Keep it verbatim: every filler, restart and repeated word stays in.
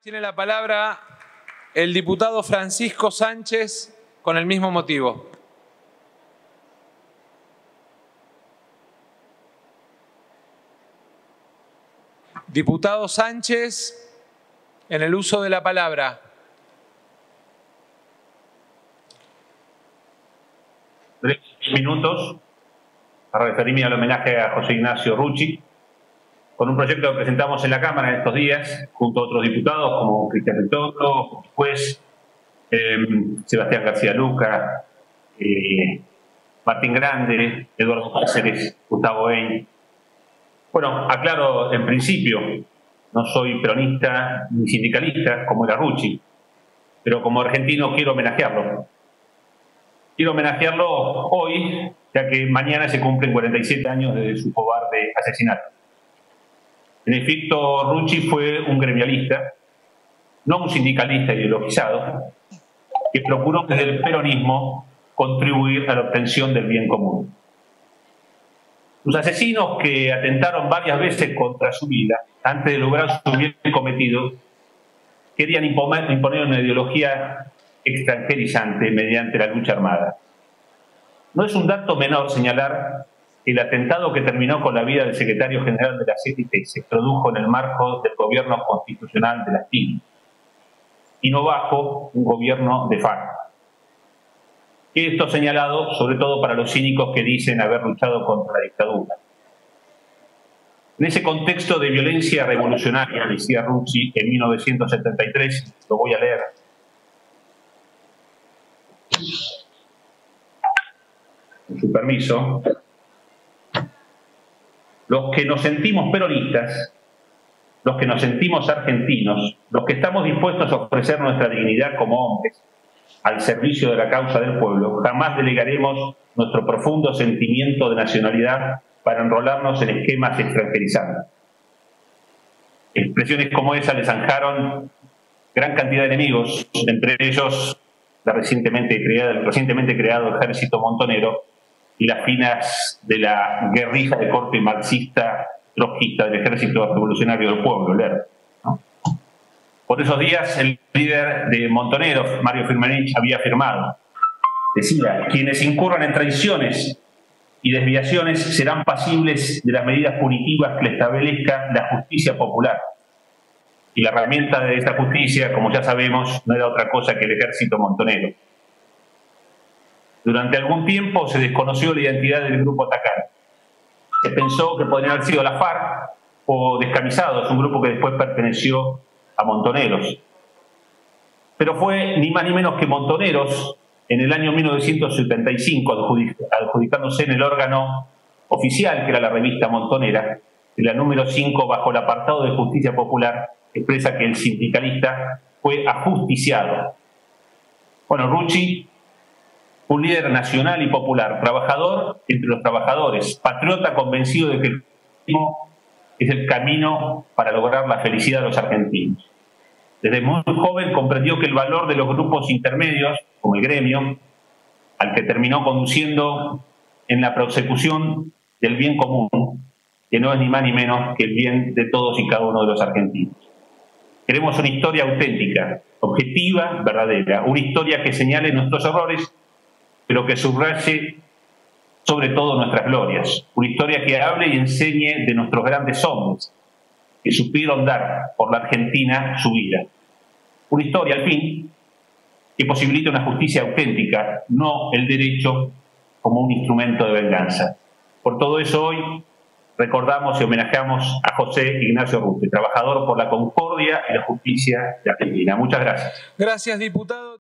Tiene la palabra el diputado Francisco Sánchez con el mismo motivo. Diputado Sánchez, en el uso de la palabra. Tres minutos para referirme al homenaje a José Ignacio Rucci, con un proyecto que presentamos en la Cámara en estos días, junto a otros diputados como Cristian Ritondo, juez, eh, Sebastián García Luca, eh, Martín Grande, Eduardo Cáceres, Gustavo Ein. Bueno, aclaro en principio, no soy peronista ni sindicalista como era Rucci, pero como argentino quiero homenajearlo. Quiero homenajearlo hoy, ya que mañana se cumplen cuarenta y siete años desde su cobarde asesinato. En efecto, Rucci fue un gremialista, no un sindicalista ideologizado, que procuró desde el peronismo contribuir a la obtención del bien común. Los asesinos que atentaron varias veces contra su vida, antes de lograr su bien cometido, querían imponer, imponer una ideología extranjerizante mediante la lucha armada. No es un dato menor señalar que el atentado que terminó con la vida del secretario general de la C G T se produjo en el marco del gobierno constitucional de las T I C, y no bajo un gobierno de facto. Esto señalado sobre todo para los cínicos que dicen haber luchado contra la dictadura. En ese contexto de violencia revolucionaria, decía Rucci en mil novecientos setenta y tres, lo voy a leer. Con su permiso. Los que nos sentimos peronistas, los que nos sentimos argentinos, los que estamos dispuestos a ofrecer nuestra dignidad como hombres al servicio de la causa del pueblo, jamás delegaremos nuestro profundo sentimiento de nacionalidad para enrolarnos en esquemas extranjerizantes. Expresiones como esa le zanjaron gran cantidad de enemigos, entre ellos la recientemente creada, el recientemente creado Ejército Montonero y las filas de la guerrilla de corte marxista trotskista del Ejército Revolucionario del Pueblo, el E R P, ¿no? Por esos días el líder de Montoneros, Mario Firmenich, había afirmado, decía, quienes incurran en traiciones y desviaciones serán pasibles de las medidas punitivas que le establezca la justicia popular. Y la herramienta de esta justicia, como ya sabemos, no era otra cosa que el Ejército Montonero. Durante algún tiempo se desconoció la identidad del grupo atacante. Se pensó que podrían haber sido la FARC o Descamisados, un grupo que después perteneció a Montoneros. Pero fue ni más ni menos que Montoneros, en el año mil novecientos setenta y cinco, adjudicándose en el órgano oficial, que era la revista Montonera, de la número cinco, bajo el apartado de Justicia Popular, expresa que el sindicalista fue ajusticiado. Bueno, Rucci, un líder nacional y popular, trabajador entre los trabajadores, patriota convencido de que el comunismo es el camino para lograr la felicidad de los argentinos. Desde muy joven comprendió que el valor de los grupos intermedios, como el gremio, al que terminó conduciendo en la persecución del bien común, que no es ni más ni menos que el bien de todos y cada uno de los argentinos. Queremos una historia auténtica, objetiva, verdadera, una historia que señale nuestros errores, pero que subraye sobre todo nuestras glorias. Una historia que hable y enseñe de nuestros grandes hombres, que supieron dar por la Argentina su vida. Una historia, al fin, que posibilite una justicia auténtica, no el derecho como un instrumento de venganza. Por todo eso hoy recordamos y homenajeamos a José Ignacio Rucci, trabajador por la concordia y la justicia de Argentina. Muchas gracias. Gracias, diputado.